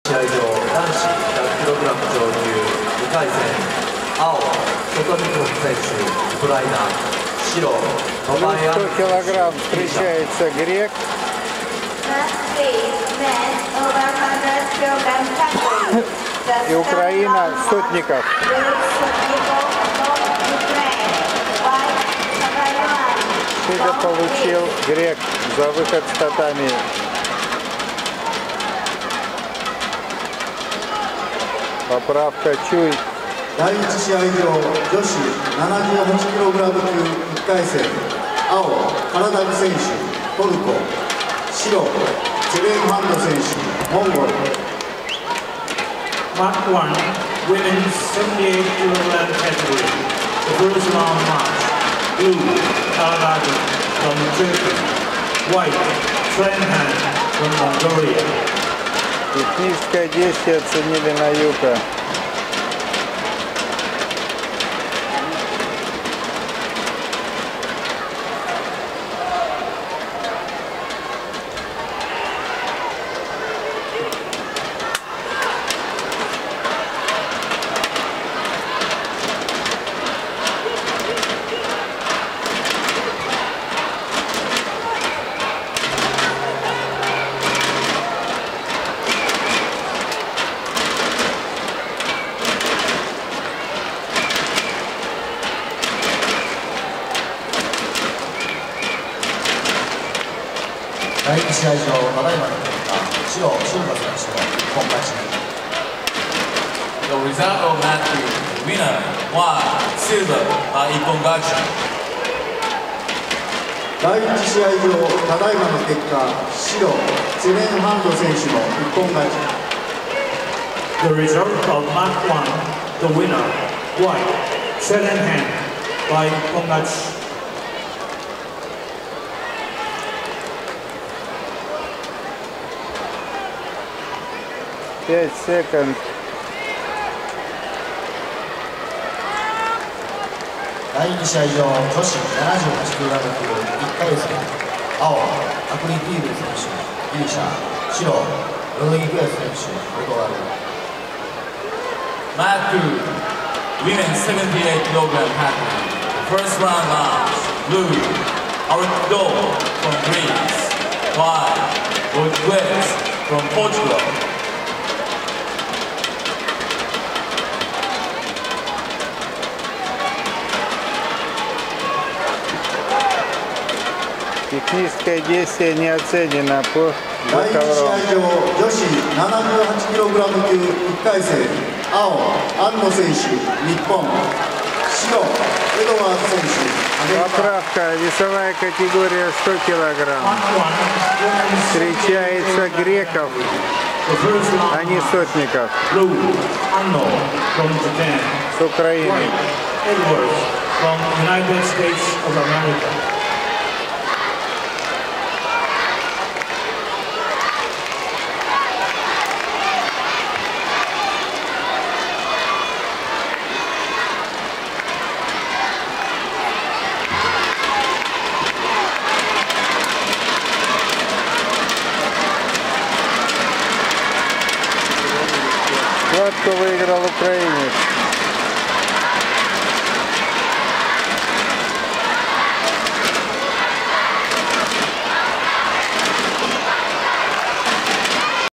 試合場男子 100kg 超級2回戦、青、SOTNIKOV選手、ウクライナ、白、 100 килограмм встречается грек. И Украина Сотников. Шида получил грек за выход с татами. Поправка чуй. 第1試合場女子 78kg 級1回戦、青、カラダグ選手、トルコ、白、セレンハンド選手、モンゴル。 Mark 1, women's 78kg category. The first round match. Blue, TATAROGLU from Turkey. White, Selim from Mongolia. Техническое действие оценили на Юка. 第1試合場、ただいまの結果、白、俊馬選手の一本勝ち。 The result of match winner, one, silver, 一本勝ち。 第1試合場、ただいまの結果、白、セレンハンド選手の一本勝ち。 The result of match 1, the winner, white, Selim by 一本勝ち。 5 секунд. 第2試合場、女子 78kg 級1回戦、青、アクリティーブ選手、ギリシャ、白、ロドリゲス選手、ポルトガル。 Match 2, women's 78kg category. The first round match. Blue, TATAROGLU from Greece. White, WOJNAROWICZ from Portugal. テクニックдействие не оценено по 第1試合場女子 78kg 級1回戦、青、安野選手、日本、白、エドワード選手、アメリカ。 Поправка, весовая категория 100 килограмм. Встречается греков, а не Сотников. С Украины. Схватку выиграл украинец.